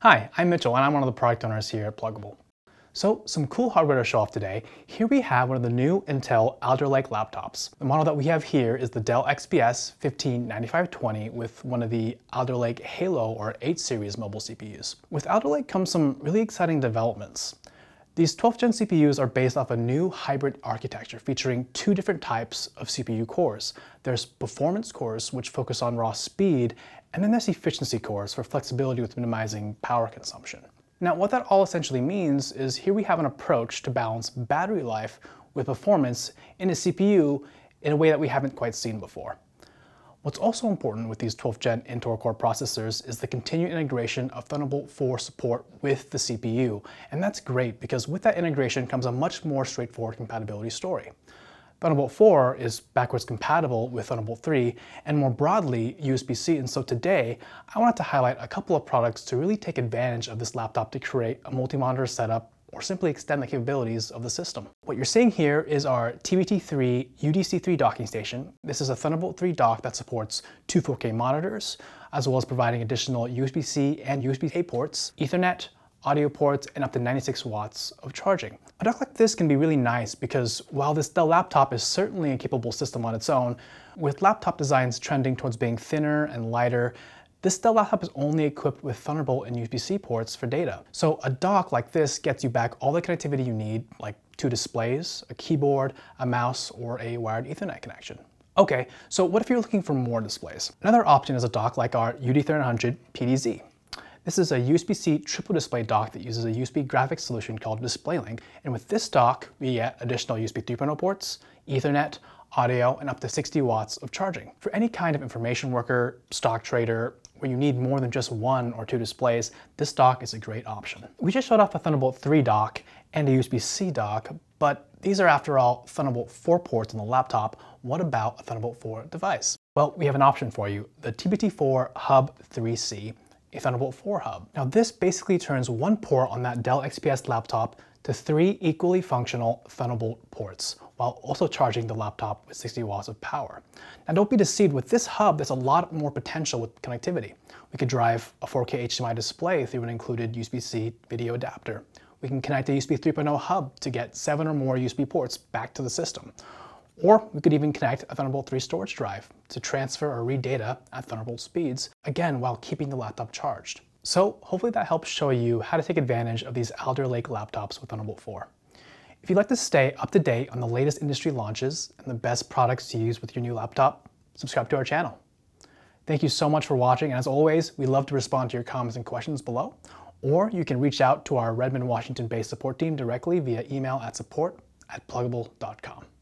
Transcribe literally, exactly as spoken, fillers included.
Hi, I'm Mitchell and I'm one of the product owners here at Plugable. So some cool hardware to show off today. Here we have one of the new Intel Alder Lake laptops. The model that we have here is the Dell X P S fifteen ninety-five twenty with one of the Alder Lake Halo or eight series mobile C P Us. With Alder Lake comes some really exciting developments. These twelfth gen C P Us are based off a new hybrid architecture featuring two different types of C P U cores. There's performance cores, which focus on raw speed, and then there's efficiency cores for flexibility with minimizing power consumption. Now, what that all essentially means is here we have an approach to balance battery life with performance in a C P U in a way that we haven't quite seen before. What's also important with these twelfth gen Intel Core processors is the continued integration of Thunderbolt four support with the C P U. And that's great because with that integration comes a much more straightforward compatibility story. Thunderbolt four is backwards compatible with Thunderbolt three and more broadly U S B C, and so today I wanted to highlight a couple of products to really take advantage of this laptop to create a multi-monitor setup or simply extend the capabilities of the system. What you're seeing here is our T B T three U D C three docking station. This is a Thunderbolt three dock that supports two four K monitors, as well as providing additional U S B C and U S B A ports, Ethernet, audio ports, and up to ninety-six watts of charging. A dock like this can be really nice because while this Dell laptop is certainly a capable system on its own, with laptop designs trending towards being thinner and lighter, this Dell laptop is only equipped with Thunderbolt and U S B C ports for data. So a dock like this gets you back all the connectivity you need, like two displays, a keyboard, a mouse, or a wired Ethernet connection. Okay, so what if you're looking for more displays? Another option is a dock like our U D thirty-nine hundred P D Z. This is a U S B C triple display dock that uses a U S B graphics solution called DisplayLink. And with this dock, we get additional U S B three point oh ports, Ethernet, audio, and up to sixty watts of charging. For any kind of information worker, stock trader, where you need more than just one or two displays, this dock is a great option. We just showed off a Thunderbolt three dock and a U S B C dock, but these are after all Thunderbolt four ports on the laptop. What about a Thunderbolt four device? Well, we have an option for you, the T B T four Hub three C, a Thunderbolt four hub. Now this basically turns one port on that Dell X P S laptop to three equally functional Thunderbolt ports, while also charging the laptop with sixty watts of power. Now don't be deceived, with this hub there's a lot more potential with connectivity. We could drive a four K H D M I display through an included U S B C video adapter. We can connect a U S B three point oh hub to get seven or more U S B ports back to the system. Or we could even connect a Thunderbolt three storage drive to transfer or read data at Thunderbolt speeds, again while keeping the laptop charged. So hopefully that helps show you how to take advantage of these Alder Lake laptops with Thunderbolt four. If you'd like to stay up to date on the latest industry launches and the best products to use with your new laptop, subscribe to our channel. Thank you so much for watching, and as always, we love to respond to your comments and questions below, or you can reach out to our Redmond, Washington-based support team directly via email at support at plugable dot com.